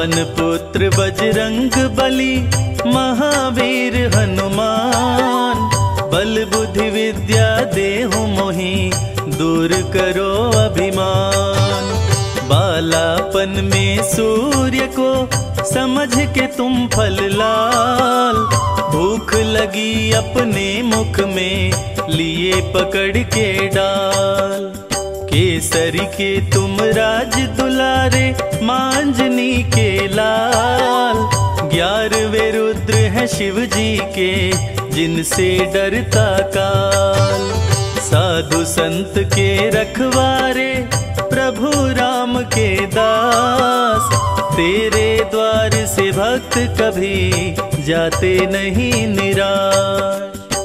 पवन पुत्र बजरंग बली, महावीर हनुमान। बल बुद्धि विद्या देहु मोहि, दूर करो अभिमान। बालापन में सूर्य को, समझ के तुम फल लाल। भूख लगी अपने मुख में, लिए पकड़ के डाल। केसरी के तुम राज दुलारे, मांजनी के लाल। 11वें रुद्र हैं शिव जी के, जिनसे डरता काल। साधु संत के रखवारे, प्रभु राम के दास। तेरे द्वार से भक्त कभी, जाते नहीं निराश।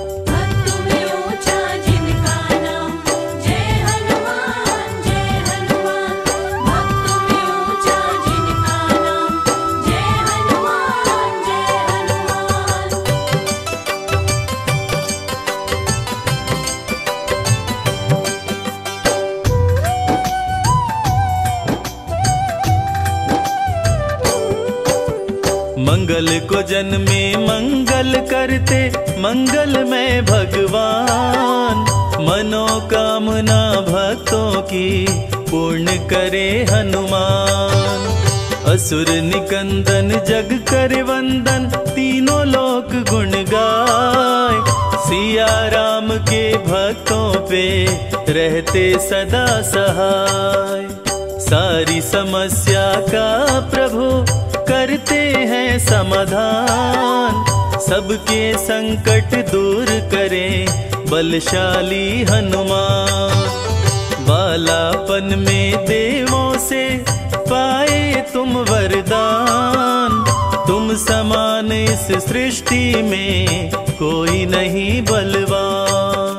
मंगल को जन्मे मंगल करते, मंगल में भगवान। मनोकामना भक्तों की, पूर्ण करे हनुमान। असुर निकंदन जग करे वंदन, तीनों लोक गुण गाय। सिया राम के भक्तों पे, रहते सदा सहाय। सारी समस्या का प्रभु, करते हैं समाधान। सबके संकट दूर करें, बलशाली हनुमान। बालापन में देवों से, पाए तुम वरदान। तुम समान इस सृष्टि में, कोई नहीं बलवान।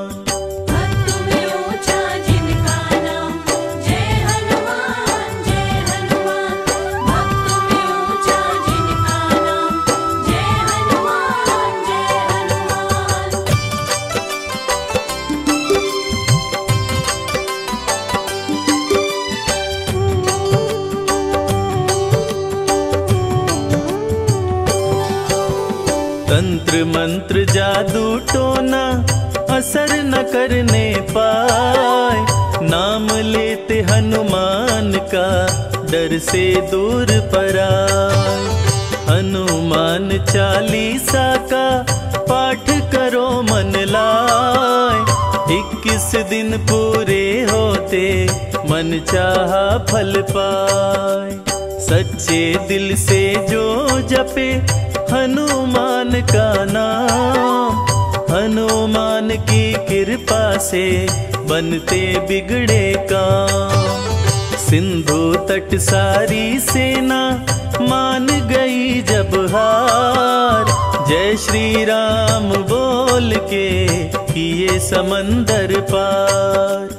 तंत्र मंत्र जादू टोना, असर न करने पाए। नाम लेते हनुमान का, डर से दूर पराए। हनुमान चालीसा का, पाठ करो मन लाए। 21 दिन पूरे होते, मन चाहा फल पाए। सच्चे दिल से जो जपे, हनुमान का नाम। हनुमान की कृपा से, बनते बिगड़े काम। सिंधु तट सारी सेना, मान गई जब हार। जय श्री राम बोल के, किए समंदर पार।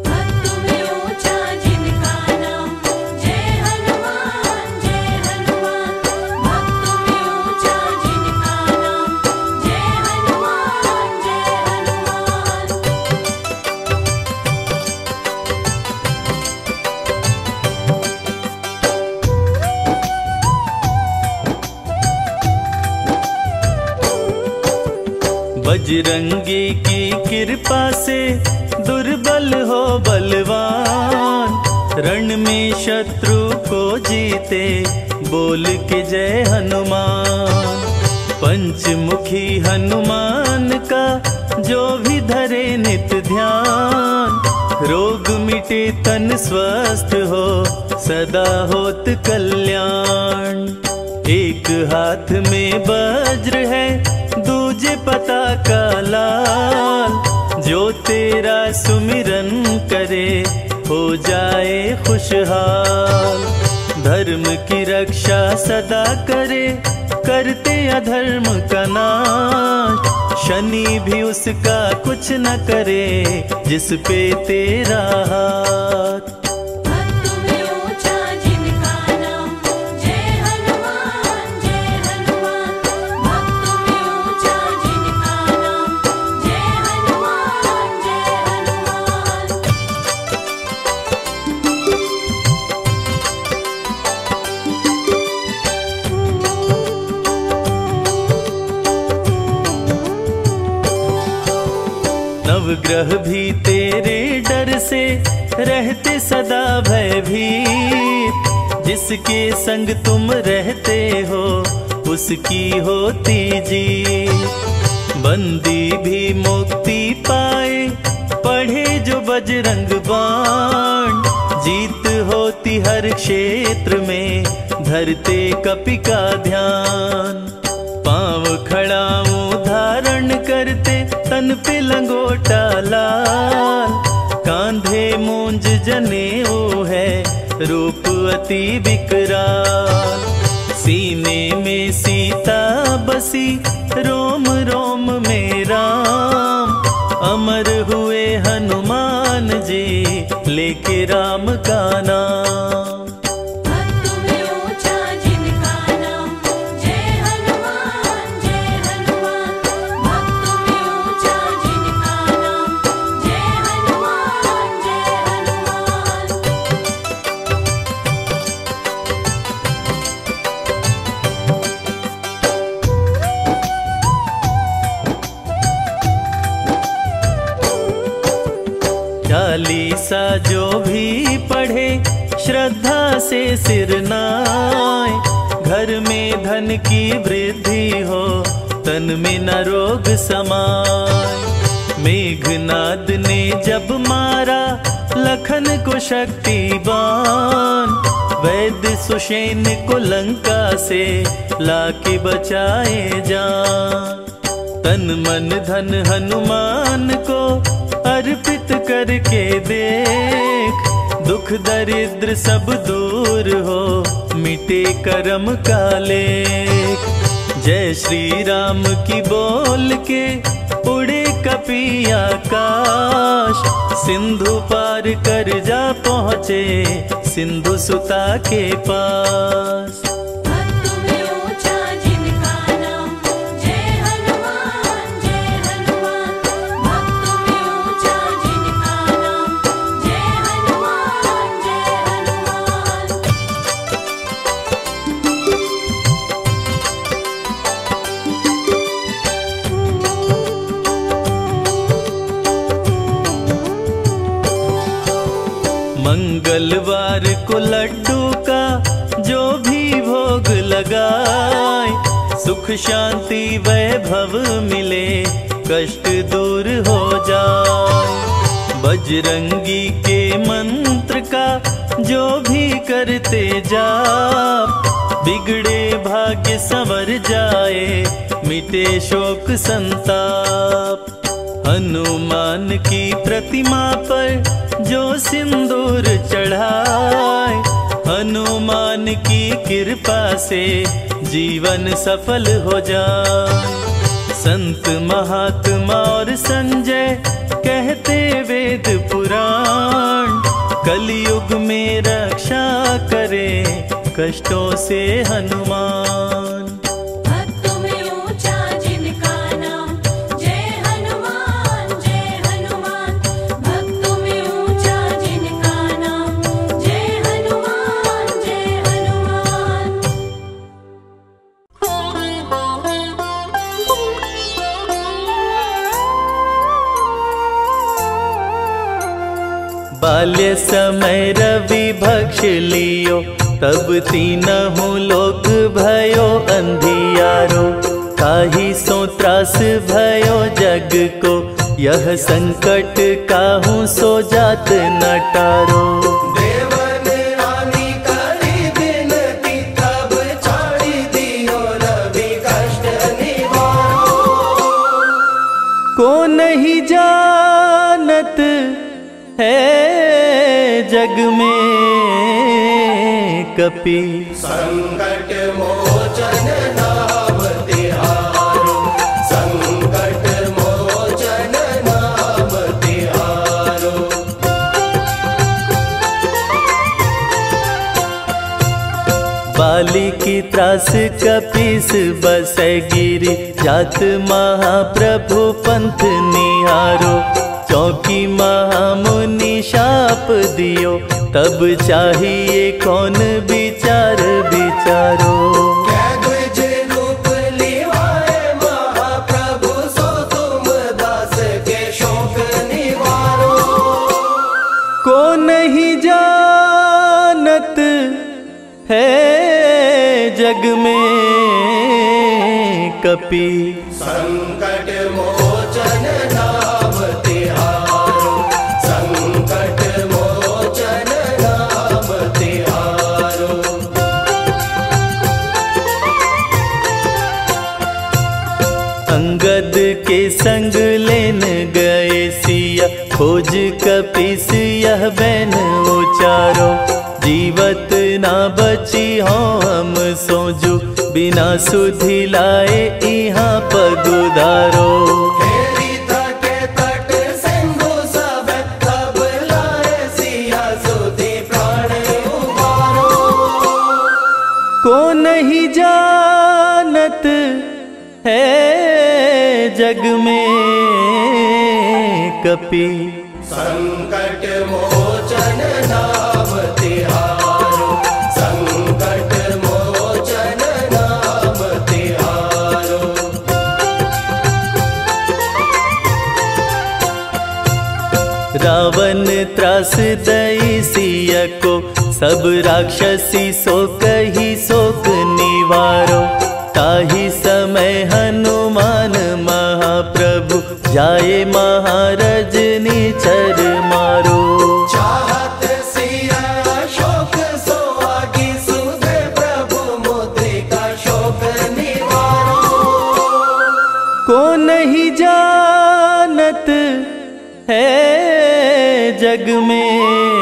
बजरंगी की कृपा से, दुर्बल हो बलवान। रण में शत्रु को जीते, बोल के जय हनुमान। पंचमुखी हनुमान का, जो भी धरे नित ध्यान। रोग मिटे तन स्वस्थ हो, सदा होत कल्याण। एक हाथ में वज्र है, दूजे पता का लाल। जो तेरा सुमिरन करे, हो जाए खुशहाल। धर्म की रक्षा सदा करे, करते अधर्म का नाश। शनि भी उसका कुछ न करे, जिस पे तेरा हाथ। नवग्रह भी तेरे डर से रहते सदा भयभीत। जिसके संग तुम रहते हो उसकी होती जीत। बंदी भी मुक्ति पाए पढ़े जो बजरंग बाण। जीत होती हर क्षेत्र में धरते कपि का ध्यान। पांव खड़ाऊं धारण करते तन पे लंगोटा लाल। कांधे मूंज जनेऊ है रूप अति विकराल। सीने में सीता बसी रोम रोम में राम। अमर हुए हनुमान जी लेके राम का नाम। चालीसा जो भी पढ़े श्रद्धा से सिर नाए। घर में धन की वृद्धि हो तन में न रोग समाए। मेघनाद ने जब मारा लखन को शक्तिबान। वैद्य सुषेण को लंका से लाके बचाए जान। तन मन धन हनुमान को अर्पित करके देख। दुख दरिद्र सब दूर हो मिटे कर्म का लेख। जय श्री राम की बोल के उड़े कपि आकाश। सिंधु पार कर जा पहुँचे सिंधु सुता के पास। मंगलवार को लड्डू का जो भी भोग लगाए। सुख शांति वैभव मिले कष्ट दूर हो जाए। बजरंगी के मंत्र का जो भी करते जाप। बिगड़े भाग्य संवर जाए मिटे शोक संताप। हनुमान की प्रतिमा पर जो सिंदूर चढ़ाए। हनुमान की कृपा से जीवन सफल हो जाए। संत महात्मा और संजय कहते वेद पुराण। कलयुग में रक्षा करे कष्टों से हनुमान। बाल्य समय रवि भक्ष लियो तब तीनहु लोक भयो अंधियारो। काहि सो त्रास भयो जग को यह संकट काहू सो जात न टारो। को नहीं जानत है जग में कपि। संकट मोचन नाम तिहारो। संकट मोचन नाम तिहारो। बाली की त्रास कपीस बसै गिरि। जात महाप्रभु पंथ निहारो। चौकी महामुनि शाप दियो तब चाहिए कौन विचार विचारो। द्विज रूप लिवाए महाप्रभु सो तुम दास के शोक जग में कपि संकट मोचन नाम तिहारो, संकट मोचन नाम तिहारो। अंगद के संग लेन गए सिया, खोज कपीस यह बैन उचारो। जीवत ना बची हो हम सोजू, बिना सुधि लाए यहाँ पगुधारो। हेरी तटे तट सिंधु सब, तब लाए सिया सुधि प्राण उबारो। को नहीं जानत है जग में कपि संकट मोचन नाम तिहारो, संकट मोचन नाम तिहारो। रावण त्रास दई सिया को, सब राक्षसी सो कही शोक निवारो। ताही समय हनुमान महाप्रभु, जाए महाराज निचर मारो। चाहत सिया शोक सोहागी, सुधे प्रभु मुद्रिका शोक निवारो। को नहीं जानत है जग में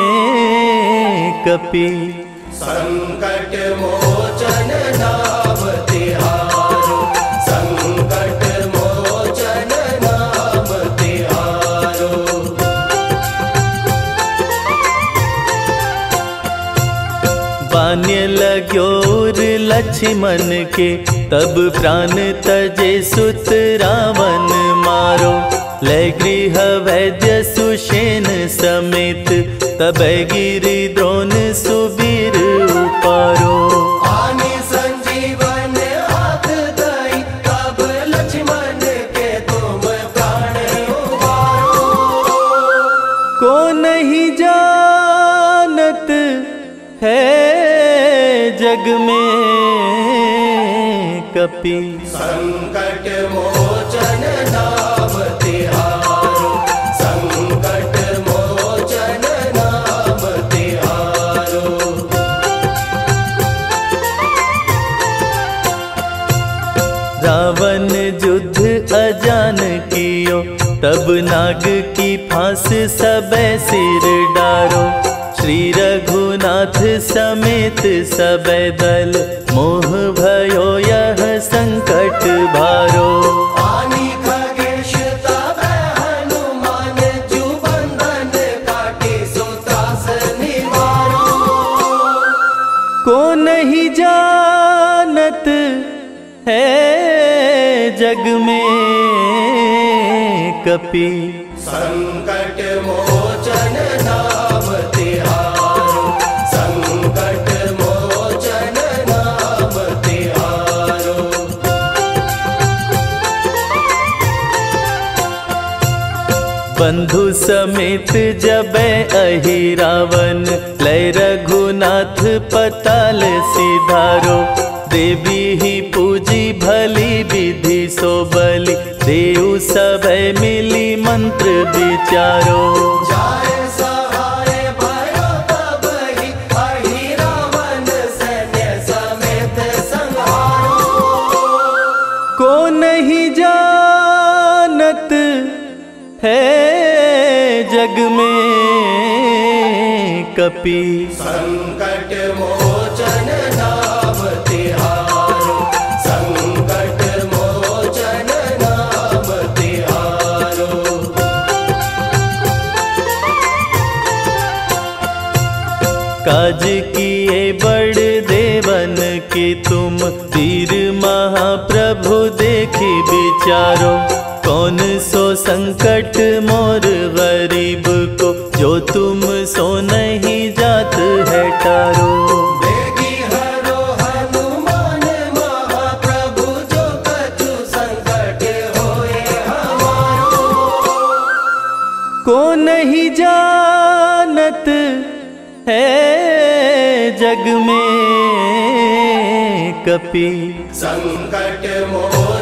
कपि संकट मोचन नाम तिहारो, संकट मोचन नाम तिहारो। बान्य लग्योर लक्ष्मण के, तब प्राण तजे सुत रावण मारो। लय गृह वैद्य सुषेण समेत, तब गिरि द्रोण सुबीर उपारो। आनि संजीवन हाथ दई, तब लक्ष्मण के तुम प्राण उबारो। को नहीं जानत है जग में कपि संकट मोचन नाम तिहारो, संकट मोचन नाम तिहारो। रावण युद्ध अजान कियो, तब नाग की फांस सबे सिर डारो। श्री रघुनाथ समेत सबे दल, मोह भयो यह संकट भारो। आनि खगेश तब हनुमान, जु बंधन काटे सो त्रास निवारो। को नहीं जानत है जग में कपि संकट मोचन नाम तिहारो, संकट मोचन नाम तिहारो। बंधु समेत जबै अहि रावण, लय रघुनाथ पताल सिधारो। देवी ही पूजी भली विधि सो बलि, देव सभै मिली मंत्र विचारो। जाय सहाय भयो तब ही, अहि रावण सैन्य समेत संहारो। को नहीं जानत है जग में कपि संकट मोचन नाम तिहारो, संकट मोचन नाम तिहारो। काज किए बड़ देवन के तुम, वीर महाप्रभु देखी विचारो। कौन सो संकट मोर गरीब को, जो तुम सो नहीं जात है टारो। देगी हरो हनुमान महाप्रभु, जो कछु संकट होए हमारो। को नहीं जानत है जग में कपि संकट मोचन